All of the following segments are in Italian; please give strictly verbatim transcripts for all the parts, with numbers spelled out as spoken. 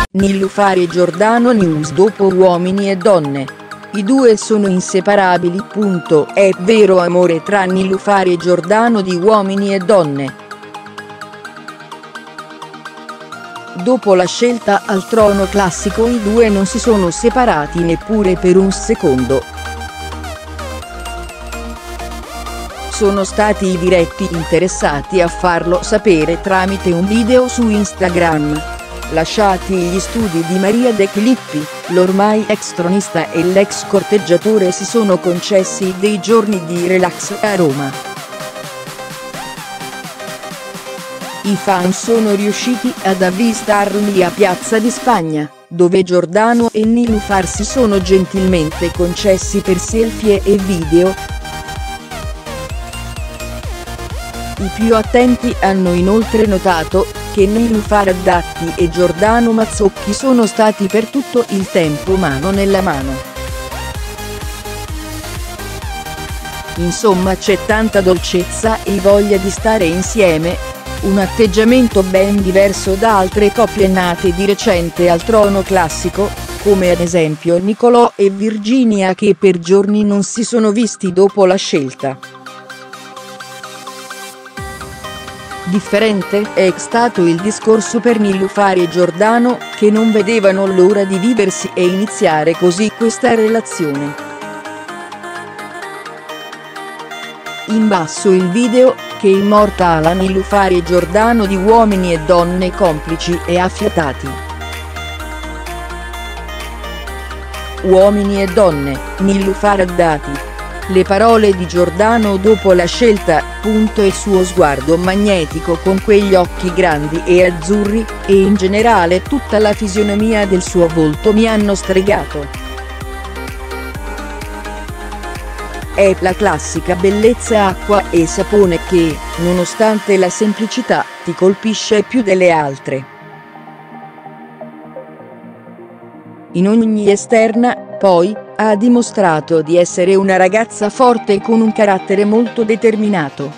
Nilufar e Giordano News dopo Uomini e Donne. I due sono inseparabili. Punto. È vero amore tra Nilufar e Giordano di Uomini e Donne. Dopo la scelta al trono classico i due non si sono separati neppure per un secondo. Sono stati i diretti interessati a farlo sapere tramite un video su Instagram. Lasciati gli studi di Maria De Filippi, l'ormai ex tronista e l'ex corteggiatore si sono concessi dei giorni di relax a Roma. I fan sono riusciti ad avvistarli a Piazza di Spagna, dove Giordano e Nilufar si sono gentilmente concessi per selfie e video. I più attenti hanno inoltre notato che Nilufar Datti e Giordano Mazzocchi sono stati per tutto il tempo mano nella mano. Insomma c'è tanta dolcezza e voglia di stare insieme, un atteggiamento ben diverso da altre coppie nate di recente al trono classico, come ad esempio Nicolò e Virginia che per giorni non si sono visti dopo la scelta. Differente è stato il discorso per Nilufar e Giordano, che non vedevano l'ora di viversi e iniziare così questa relazione. In basso il video, che immortala Nilufar e Giordano di Uomini e Donne complici e affiatati. Uomini e Donne, Nilufar Datti. Le parole di Giordano dopo la scelta, punto il suo sguardo magnetico con quegli occhi grandi e azzurri, e in generale tutta la fisionomia del suo volto mi hanno stregato. È la classica bellezza acqua e sapone che, nonostante la semplicità, ti colpisce più delle altre. In ogni esterna, poi, ha dimostrato di essere una ragazza forte con un carattere molto determinato.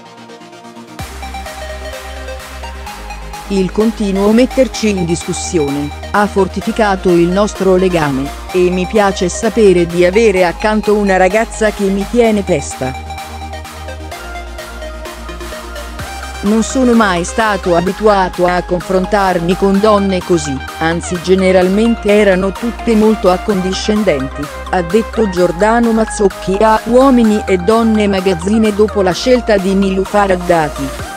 Il continuo metterci in discussione ha fortificato il nostro legame, e mi piace sapere di avere accanto una ragazza che mi tiene testa. Non sono mai stato abituato a confrontarmi con donne così, anzi generalmente erano tutte molto accondiscendenti, ha detto Giordano Mazzocchi a Uomini e Donne Magazine dopo la scelta di Nilufar Datti.